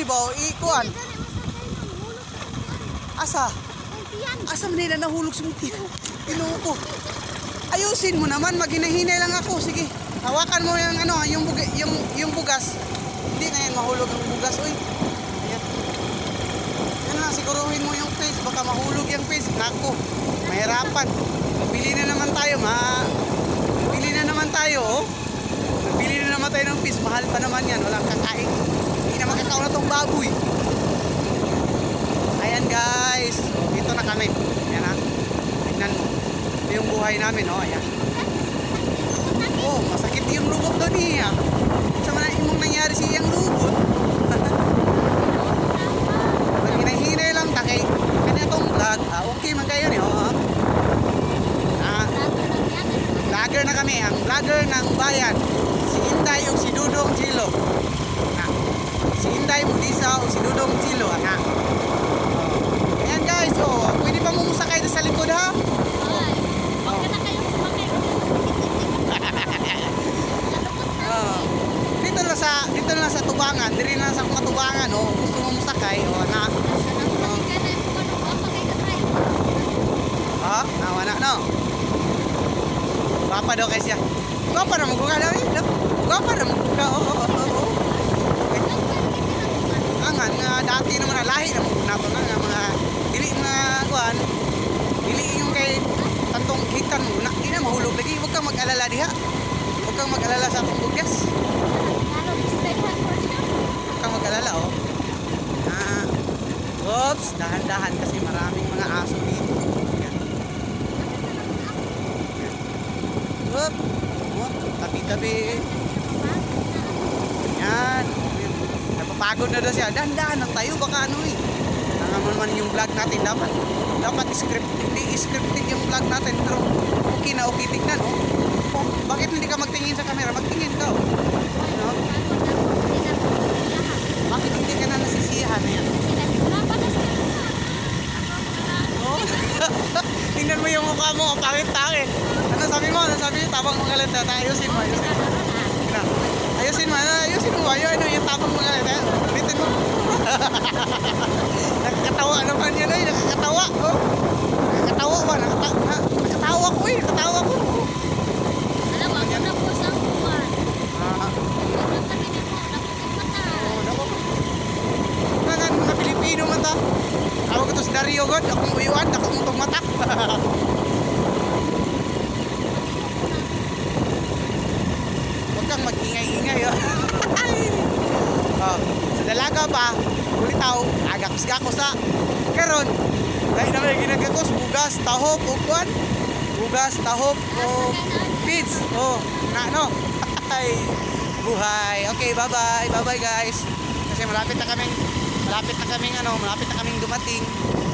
ba ikuan? Asa? Asa man nila nahulog sa muti? Inuupo. Ayusin mo naman, maghinahinay lang ako. Sige. Hawakan mo yung ano, yung bugas. Hindi na yan mahulog ang bugas, oy. Ayan. Yan lang, siguruhin mo yung face, baka mahulog yung face. Nako, mahirapan. Bili na naman tayo, bili na naman tayo, oh. Bili na naman tayo ng fish, mahal pa naman yan, walang kakain. Hindi na makakaon na tong baboy. Ayan guys, dito na kami. Ayan ha, tignan mo. Ito yung buhay namin, oh, ayan. Oh, masakit yung lubot doon niya. Sama na imong nangyari siyang lubot. Hinay-hinay lang takay. Kanya tong vlog. Okay man kayo niyo. Vlogger na kami. Ang vlogger ng bayan. Si Inday o si Dudong Chilo. Si Inday Budisa o si Dudong Chilo. Ayan guys. Oh, pwede pa mumusakay sa likod ha. Dito na sa tubangan, diri na sa matubangan, oh. Gusto mo musakay, oh, na. Oh, nawa na, no. Papa daw kay siya. Papa na magkuha daw, eh. Papa na magkuha, oh. Angan nga dati naman lahi na nato nga mga dili mga kuan. Dili yung kay tantong hitan mo na, di na mahulog lagi. Huwag kang mag-alala diha. Huwag kang mag-alala sa atong bugas. Huwag kang mag-alala, oh. Oops, dahan-dahan kasi maraming mga aso dito. Yan. Oops. Oh, tabi-tabi. Yan. Napapagod na daw siya. Dahan-dahan lang tayo, baka ano eh. Naman yung vlog natin dapat scripted yung vlog natin, pero okay na okay tignan, oh. Oh, bakit hindi ka magtingin sa camera? Magtingin ka, oh. No? Bakit hindi ka na nasisiyahan na yan? Oh. Tingnan mo yung mukha mo, pangit-pangit. Ano sabi mo? Ano sabi mo? Tabang mga galit. Ayusin mo. Ayusin mo. Ayun yung tabang mga galit. Ulitin mo. Nakakatawa naman yan, eh. Nakakatawa. Oh. Nakakatawa ba? Nakakatawa ko, eh. Nakakatawa ko. Alam mo, ako na po sa buwan. Mga Pilipino man ta. Tawag ito si Dario God. Akong uyuan, akong utong mata. Huwag kang mag-ingay-ingay, oh. Oh, sa dalaga pa, ulitaw, agakos-gakos sa karon. Dahil naman ginagakos, bugas, tahop, ugwan. Bugas, tahop, o feeds. Oh, na, no? Ay, buhay. Okay, bye-bye. Bye-bye, guys. Kasi malapit na kaming dumating.